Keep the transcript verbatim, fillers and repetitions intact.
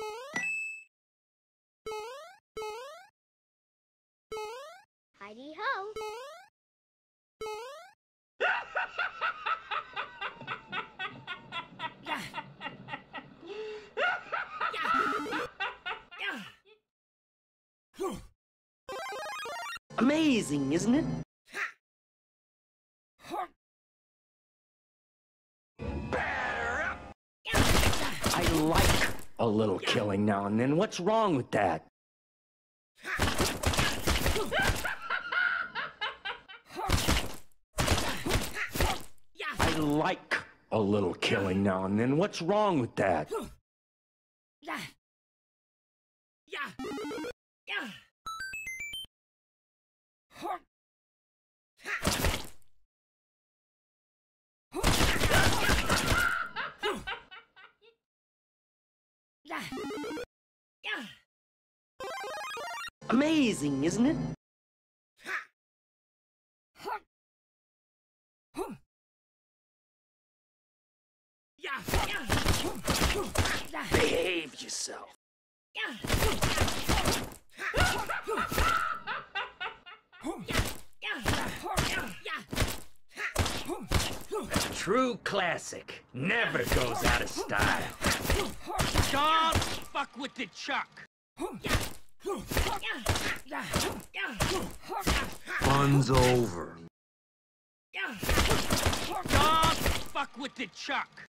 Heidi ho! Amazing, isn't it? I like a little killing now and then. What's wrong with that? I like a little killing now and then. What's wrong with that? Amazing, isn't it? Behave yourself. True classic. Never goes out of style. Don't fuck with the Chuck. Fun's over. Don't fuck with the Chuck.